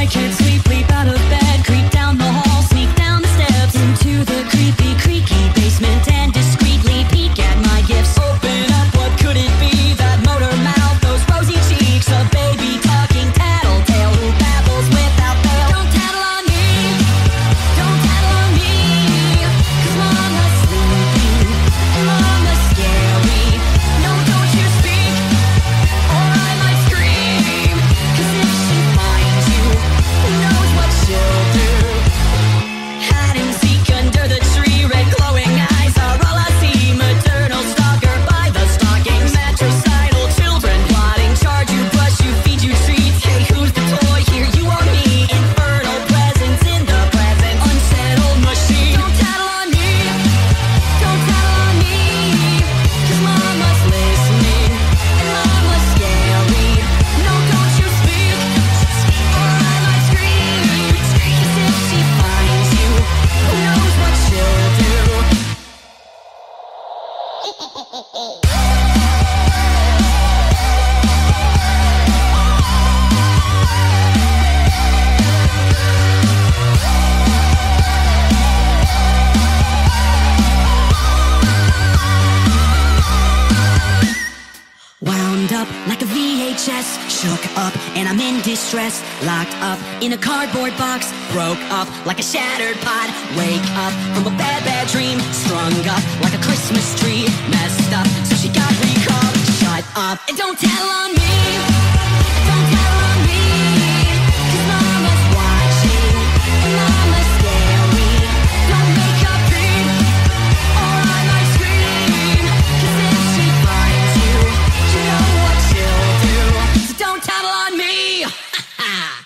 can't sleep, leap out of bed, creep down the hall, sneak down the steps into the creepy, creaky basement and discreetly peek at my gifts. Open up, what could it be? That motor mouth, those rosy cheeks, a baby talking tattletale who babbles without fail. Don't tattle on me, don't tattle on me, 'cause mama's sleepy and mama's scary. No, don't you speak, or I might scream, 'cause if she finds you, who knows what she'll do? Hide and seek under the tree, red glowing eyes are all I see. Maternal stalker by the stocking, matricidal children plotting, charge you, brush you, feed you treats. Hey, who's the toy here, you or me? Infernal presence in the present, unsettled machine. Don't tattle on me, don't tattle on me, 'cause mama's listening and mama's scary. No, don't you speak, or I might scream, 'cause if she finds you, who knows what she'll do? Wound up like a VHS, shook up and I'm in distress. Locked up in a cardboard box, broke up like a shattered pot. Wake up from a bad, bad dream, strung up like a Christmas tree. Messed up, so she got recalled. Shut up and don't tell on me, don't tell on me, 'cause mama's watching and mama's scary. Don't make a dream, or I might scream, 'cause if she finds you, you know what she'll do. So don't tattle on me.